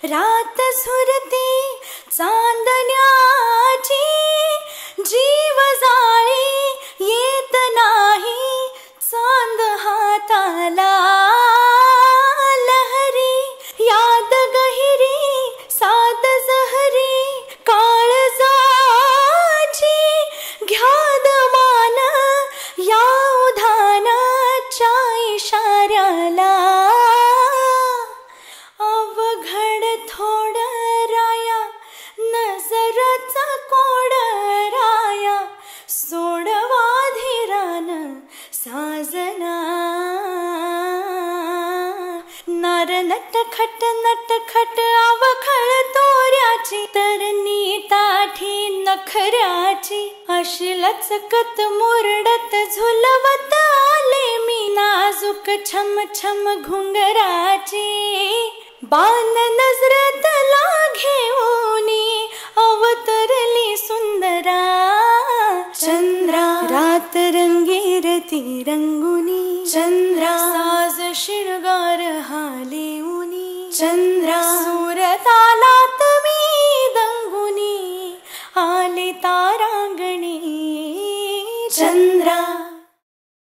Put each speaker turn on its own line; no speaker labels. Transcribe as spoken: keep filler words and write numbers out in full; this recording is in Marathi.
रात झुरती चांदण्याची, जीव जाळी येत नाही चांद हाताला लहरी, याद गहिरी साद जहरी काळजाची, घ्याद मान या उधानाच्या इशाऱ्याला, अवघड थोड राया नजरचा कोड राया, सोडवा धीरान साजना, नार नटखट नटखट अवखळ तोऱ्याची, तरणी ताठी नखऱ्याची, अशी लचकत मुरडत झुलवत आले मी नाजूक छम छम घुंगराची, बाण नजरत घेऊनी अवतरली सुंदरा, चंद्रा रात रंगीरती रंगुनी, चंद्रा साज शिरगार हालेऊनी, चंद्रा